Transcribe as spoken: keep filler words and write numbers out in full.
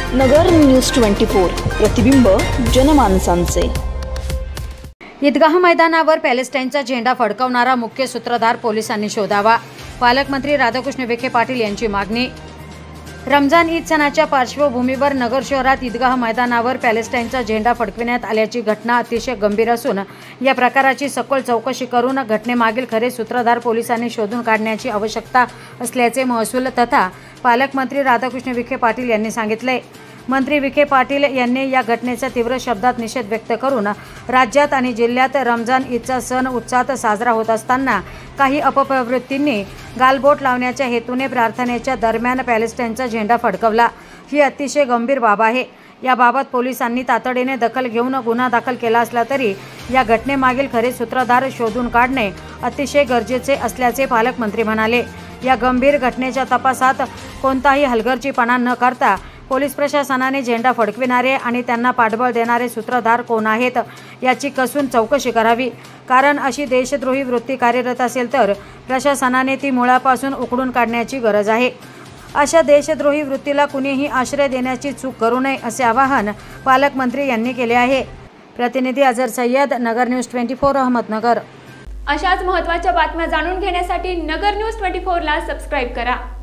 नगर news twenty four, प्रतिबिंब जनमानसांचे। ईदगाह मैदानावर पॅलेस्टाईनचा झेंडा फडकवणारा मुख्य सूत्रधार पोलिसांनी शोधावा, पालकमंत्री राधाकृष्ण विखे पाटील यांची मागणी। रमजान ईद सणाच्या पार्श्वभूमीवर नगर शहरात ईदगाह मैदानावर पॅलेस्टाईनचा झेंडा फडकविण्यात आल्याची घटना अतिशय गंभीर असून या प्रकाराची सखोल चौकशी करून घटनेमागील खरे सूत्रधार पोलिसांनी शोधून काढण्याची आवश्यकता असल्याचे महसूल तथा पालकमंत्री राधाकृष्ण विखे पाटील यांनी सांगितले। मंत्री विखे पाटील यांनी या घटनेचा तीव्र शब्दात निषेध व्यक्त करून राज्यात आणि जिल्ह्यात रमजान ईदचा सण उत्साहात साजरा होत असताना काही अपप्रवृत्तींनी गालबोट लावण्याच्या हेतूने प्रार्थनेच्या दरम्यान पॅलेस्टाईनचा झेंडा फडकवला। ही अतिशय गंभीर बाब आहे। याबाबत पोलिसांनी तातडीने दखल घेऊन गुन्हा दाखल केला असला तरी या घटनेमागील खरे सूत्रधार शोधून काढणे अतिशय गरजेचे असल्याचे पालकमंत्री म्हणाले। या गंभीर घटनेच्या तपासात कोणताही हलगर्जीपणा न करता पोलीस प्रशासनाने झेंडा फडकविणारे आणि त्यांना पाठबळ देणारे सूत्रधार कोण आहेत याची कसून चौकशी करावी, कारण अशी देशद्रोही वृत्ती कार्यरत असेल तर प्रशासनाने ती मुळापासून उखडून काढण्याची गरज आहे। अशा देशद्रोही वृत्तीला कुणीही आश्रय देण्याची चूक करू नये असे आवाहन पालकमंत्री यांनी केले आहे। प्रतिनिधी Azhar Sayyad, Nagar news twenty four, Ahmednagar. अशाच महत्त्वाच्या बातम्या जाणून घेण्यासाठी नगर न्यूज ट्वेंटी फोर ला सबस्क्राइब करा।